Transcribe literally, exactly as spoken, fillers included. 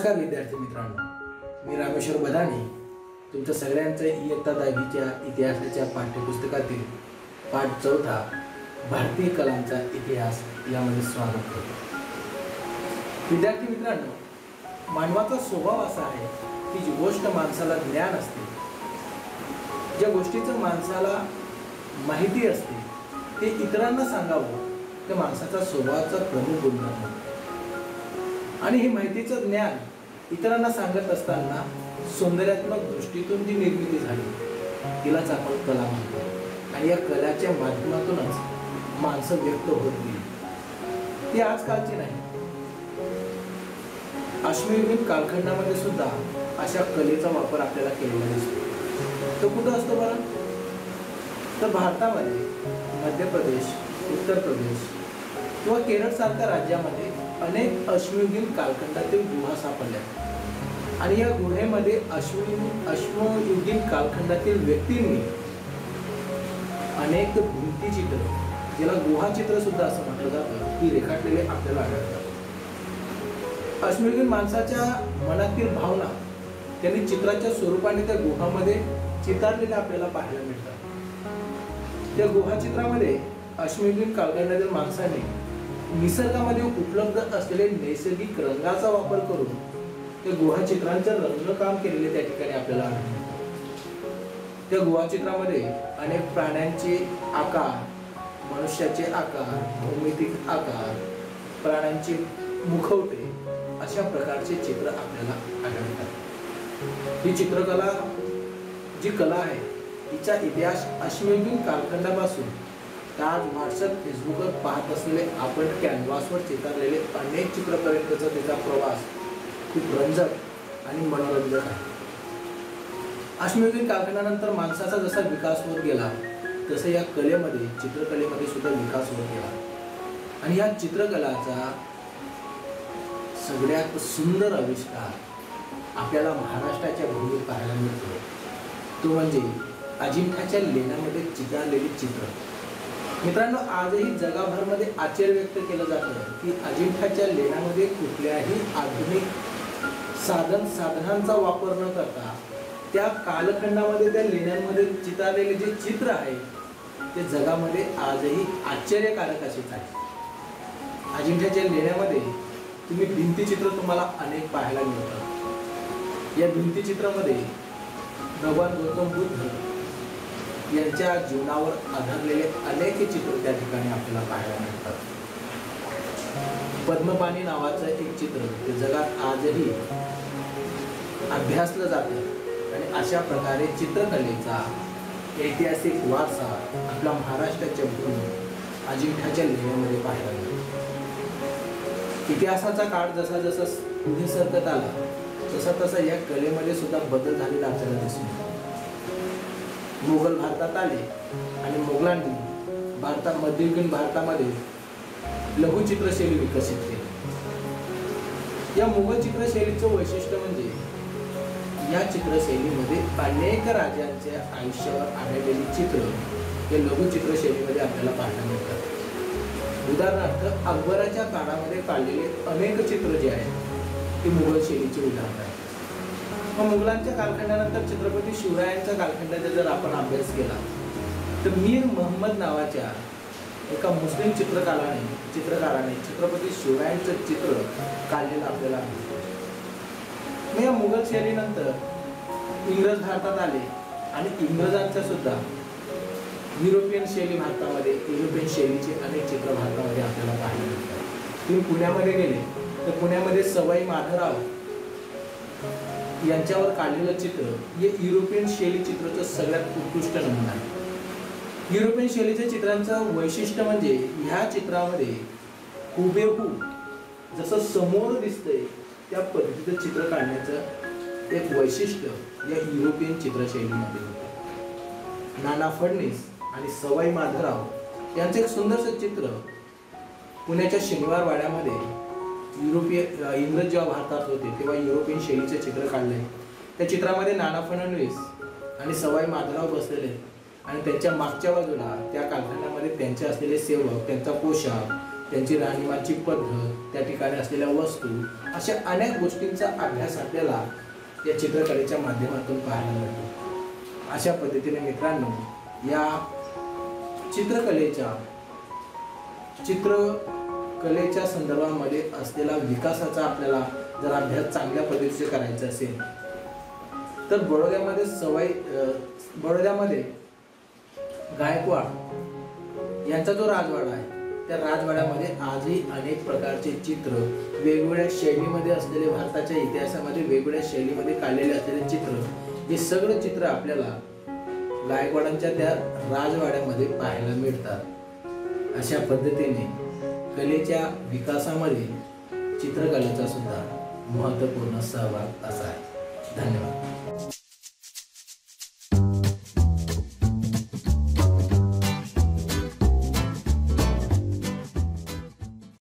नमस्कार विद्यार्थी मित्रांनो, मी रामेश्वर बदाने तुमच्या सगळ्यांचं इयत्ता दहावीच्या इतिहासाच्या पाठ्यपुस्तकातील पाठ चौथा भारतीय कलांचा इतिहास यामध्ये स्वागत करतो। विद्यार्थी मित्रांनो, मानवाचा स्वभाव असा आहे की जी गोष्ट माणसाला ज्ञान असते, ज्या गोष्टीचं माणसाला माहिती असते ते इतरांना सांगावं, त्या माणसाचा स्वभावाचा प्रमुख गुणधर्म आहे। आणि ही माहितीचं ज्ञान इतरांना सांगत असताना सौंदर्यात्मक दृष्टीतून जी निर्मिती झाली तिलाच आपण कला म्हणतो। आणि या कलाच्या माध्यमातूनच माणसं व्यक्त होत गेली, ती आजकालची नाही। अश्मयुगीन कालखंडामध्ये सुद्धा अशा कलेचा वापर आपल्याला केलेला दिसतो। तो कुठं असतो बरं? तर भारतामध्ये मध्य प्रदेश, उत्तर प्रदेश किंवा केरळ सारख्या राज्यामध्ये अनेक अश्मयुगीन कालखंडातील गुहा सापडल्या आणि या गुहेमध्ये अश्मयुगीन अश्मयुगीन कालखंडातील व्यक्तींनी अनेक भिंतीचित्र, ज्याला गुहाचित्र सुद्धा असं म्हटलं जातं, ती रेखाटलेले आपल्याला आढळतात। अश्मयुगीन माणसाच्या मनातील भावना त्यांनी चित्राच्या स्वरूपाने त्या गुहामध्ये चितारलेल्या आपल्याला पाहायला मिळतात। त्या गुहाचित्रामध्ये अश्मयुगीन कालखंडातील माणसाने निसर्गामध्ये उपलब्ध असलेले नैसर्गिक रंगाचा वापर करून त्या गुहाचित्रांचं रंगकाम केलेले त्या ठिकाणी आपल्याला आढळतात। त्या गुहाचित्रामध्ये अनेक प्राण्यांचे आकार, मनुष्याचे आकार, भौमितिक आकार, प्राण्यांचे मुखवटे अशा प्रकारचे चित्र आपल्याला आढळतात। ही चित्रकला जी कला आहे तिचा इतिहास अश्मयुगीन कालखंडापासून आज व्हॉट्सअप, फेसबुकवर पाहत असलेले आपण कॅनव्हासवर चितारलेले अनेक चित्रपर्यंतचा त्याचा प्रवास खूप रंजक आणि मनोरंजक आहे। अश्मयुगीन कालखंडानंतर माणसाचा जसा विकास होत गेला तसं या कलेमध्ये, चित्रकलेमध्ये सुद्धा विकास होत गेला। आणि या चित्रकलाचा सगळ्यात सुंदर आविष्कार आपल्याला महाराष्ट्राच्या भूमीत पाहायला मिळतो, तो म्हणजे अजिंठ्याच्या लेण्यामध्ये चितारलेली चित्र। मित्रांनो, आजही जगभरामध्ये आश्चर्य व्यक्त केलं जातं की अजिंठ्याच्या लेण्यामध्ये कुठल्याही आधुनिक साधन साधनांचा वापर न करता त्या कालखंडामध्ये त्या लेण्यांमध्ये चितारलेले जे चित्र आहे ते जगामध्ये आजही आश्चर्यकारक असेच आहे। अजिंठ्याच्या लेण्यामध्ये तुम्ही भिंतीचित्र तुम्हाला अनेक पाहायला मिळतात। या भिंतीचित्रामध्ये भगवान गौतम बुद्ध यांच्या जीवनावर आधारलेले अनेक चित्र त्या ठिकाणी आपल्याला पाहायला मिळतात। पद्मपाणी नावाचं एक चित्र ते जगात आजही अभ्यासलं जातं आणि अशा प्रकारे चित्रकलेचा ऐतिहासिक वारसा आपल्या महाराष्ट्राच्या भूमीत अजिंठ्याच्या लेण्यामध्ये पाहायला मिळतो। इतिहासाचा काळ जसा जसा पुढे सरकत आला तसा तसा या कलेमध्ये सुद्धा बदल झालेला आपल्याला दिसून मुघल भारतात आले आणि मुघलांनी भारतात मध्ययुगीन भारतामध्ये लघुचित्रशैली विकसित केली। या मुघल चित्रशैलीचं वैशिष्ट्य म्हणजे या चित्रशैलीमध्ये अनेक राजांच्या आयुष्यावर आढळलेली चित्र या लघुचित्रशैलीमध्ये आपल्याला पाहायला मिळतात। उदाहरणार्थ अकबराच्या काळामध्ये काढलेले अनेक चित्र जे आहेत ते मुघल शैलीचे उदाहरण आहेत। मग मुघलांच्या कालखंडानंतर छत्रपती शिवरायांच्या कालखंडाचा जर आपण अभ्यास केला तर मीर मोहम्मद नावाच्या एका मुस्लिम चित्रकाराने चित्रकाराने छत्रपती शिवरायांचं चित्र काढलेलं आपल्याला आढळतं। या मुघल शैलीनंतर इंग्रज भारतात आले आणि इंग्रजांच्या सुद्धा युरोपियन शैली भारतामध्ये, युरोपियन शैलीचे अनेक चित्र भारतामध्ये आपल्याला पाहायला मिळतात। तुम्ही पुण्यामध्ये गेले तर पुण्यामध्ये सवाई माधवराव यांच्यावर काढलेलं चित्र हे युरोपियन शैली चित्राचं सगळ्यात उत्कृष्ट नमुना आहे। युरोपियन शैलीच्या चित्रांचं वैशिष्ट्य म्हणजे ह्या चित्रामध्ये हुबेहूब जसं समोर दिसतंय त्या पद्धतीचं चित्र काढण्याचं एक वैशिष्ट्य या युरोपियन चित्रशैलीमध्ये होतं। नाना फडणीस आणि सवाई माधवराव यांचं एक सुंदरसं चित्र पुण्याच्या शनिवार वाड्यामध्ये युरोपिय इंग्रज जेव्हा भारतात होते तेव्हा युरोपियन शैलीचे चित्र काढले। त्या चित्रामध्ये नाना फडणवीस आणि सवाई माधवराव बसलेले आणि त्यांच्या मागच्या बाजूला त्या कालखंडामध्ये त्यांचे असलेले सेवक, त्यांचा पोशाख, त्यांची राहणीमानची पद्धत, त्या ठिकाणी असलेल्या वस्तू, अशा अनेक गोष्टींचा अभ्यास आपल्याला या चित्रकलेच्या माध्यमातून पाहायला मिळतो। अशा पद्धतीने मित्रांनो, या चित्रकलेच्या चित्रकलेच्या संदर्भामध्ये असलेला विकासाचा आपल्याला जर अभ्यास चांगल्या पद्धतीने करायचा असेल तर बडोद्यामध्ये सवाई बडोद्यामध्ये गायकवाड यांचा जो राजवाडा आहे त्या राजवाड्यामध्ये आजही अनेक प्रकारचे चित्र, वेगवेगळ्या शैलीमध्ये असलेले, भारताच्या इतिहासामध्ये वेगवेगळ्या शैलीमध्ये काढलेले असलेले चित्र, हे सगळं चित्र आपल्याला गायकवाडांच्या त्या राजवाड्यामध्ये पाहायला मिळतात। अशा पद्धतीने कलेच्या विकासामध्ये चित्रकलेचा सुद्धा महत्त्वपूर्ण सहभाग असा आहे। धन्यवाद।